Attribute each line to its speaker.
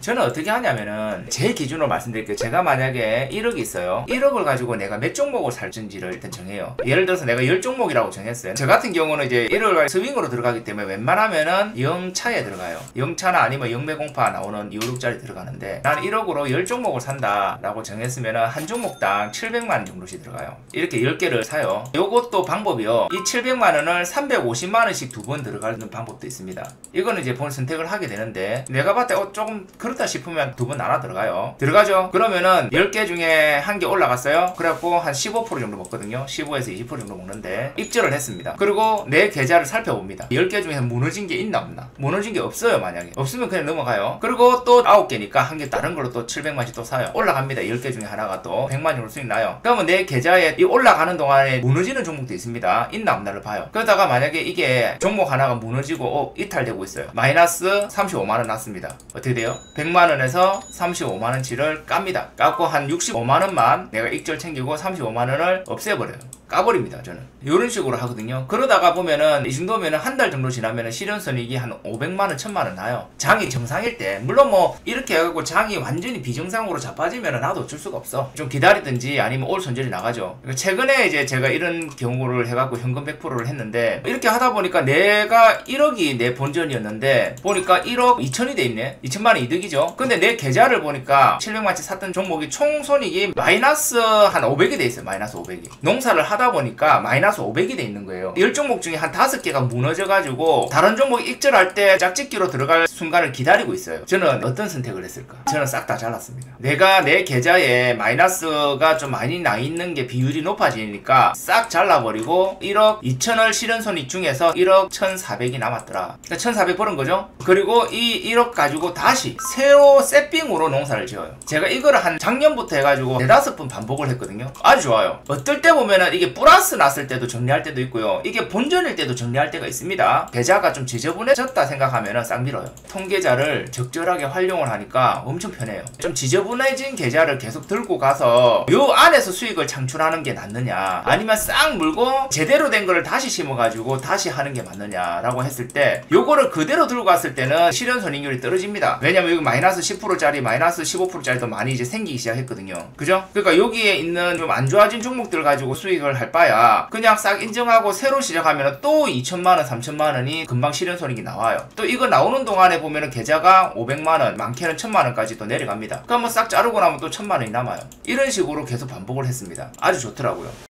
Speaker 1: 저는 어떻게 하냐면은 제 기준으로 말씀드릴게요. 제가 만약에 1억이 있어요. 1억을 가지고 내가 몇 종목을 살지를 일단 정해요. 예를 들어서 내가 10종목이라고 정했어요. 저 같은 경우는 이제 1억을 스윙으로 들어가기 때문에 웬만하면은 0차에 들어가요. 0차나 아니면 0매공파 나오는 256짜리 들어가는데 나는 1억으로 10종목을 산다 라고 정했으면은 한 종목당 700만원 정도씩 들어가요. 이렇게 10개를 사요. 요것도 방법이요. 이 700만원을 350만원씩 두 번 들어가는 방법도 있습니다. 이거는 이제 본 선택을 하게 되는데 내가 봤을 때 조금 그렇다 싶으면 두 번 나눠 들어가요. 들어가죠. 그러면은 10개 중에 한 개 올라갔어요. 그래갖고 한 15% 정도 먹거든요. 15에서 20% 정도 먹는데 입절을 했습니다. 그리고 내 계좌를 살펴봅니다. 10개 중에 무너진 게 있나 없나. 무너진 게 없어요. 만약에 없으면 그냥 넘어가요. 그리고 또 9개니까 한 개 다른 걸로 또 700만씩 또 사요. 올라갑니다. 10개 중에 하나가 또 100만 정도 수익 나요. 그러면 내 계좌에 이 올라가는 동안에 무너지는 종목도 있습니다. 있나 없나를 봐요. 그러다가 만약에 이게 종목 하나가 무너지고 이탈되고 있어요. 마이너스 35만원 났습니다. 어떻게 돼요? 100만원에서 35만원치를 깝니다. 깎고 한 65만원만 내가 익절 챙기고 35만원을 없애버려요. 까버립니다. 저는 이런 식으로 하거든요. 그러다가 보면은 이 정도면은 한 달 정도 지나면은 실현손익이 한 500만원 1000만원 나요. 장이 정상일 때. 물론 뭐 이렇게 해가지고 장이 완전히 비정상으로 자빠지면은 나도 어쩔 수가 없어. 좀 기다리든지 아니면 올 손절이 나가죠. 최근에 이제 제가 이런 경우를 해갖고 현금 100%를 했는데 이렇게 하다 보니까 내가 1억이 내 본전이었는데 보니까 1억 2천이 돼 있네. 2천만원 이득이죠. 근데 내 계좌를 보니까 700만치 샀던 종목이 총 손익이 마이너스 한 500이 돼 있어요. 마이너스 500이. 농사를 하다 보니까 마이너스 500이 돼 있는 거예요. 10종목 중에 한 5개가 무너져가지고 다른 종목이 익절할 때 짝짓기로 들어갈 순간을 기다리고 있어요. 저는 어떤 선택을 했을까? 저는 싹 다 잘랐습니다. 내가 내 계좌에 마이너스가 좀 많이 나 있는 게 비율이 높아지니까 싹 잘라버리고 1억 2천을 실현손익 중에서 1억 1,400이 남았더라. 그러니까 1,400 벌은 거죠. 그리고 이 1억 가지고 다시 새로 세핑으로 농사를 지어요. 제가 이거를 한 작년부터 해가지고 4-5번 반복을 했거든요. 아주 좋아요. 어떨 때 보면은 이게 플러스 났을 때도 정리할 때도 있고요. 이게 본전일 때도 정리할 때가 있습니다. 계좌가 좀 지저분해졌다 생각하면은 싹 밀어요. 통계자를 적절하게 활용을 하니까 엄청 편해요. 좀 지저분해진 계좌를 계속 들고 가서 요 안에서 수익을 창출하는 게 낫느냐 아니면 싹 물고 제대로 된 거를 다시 심어가지고 다시 하는 게 맞느냐라고 했을 때 요거를 그대로 들고 갔을 때는 실현손익률이 떨어집니다. 왜냐면 여기 마이너스 10%짜리 마이너스 15%짜리도 많이 이제 생기기 시작했거든요. 그죠? 그러니까 여기에 있는 좀 안 좋아진 종목들 가지고 수익을 할 바야 그냥 싹 인정하고 새로 시작하면 또 2천만원 3천만원이 금방 실현손익이 나와요. 또 이거 나오는 동안에 보면은 계좌가 500만원 많게는 1000만원까지 또 내려갑니다. 그럼 뭐 싹 자르고 나면 또 1000만원이 남아요. 이런 식으로 계속 반복을 했습니다. 아주 좋더라고요.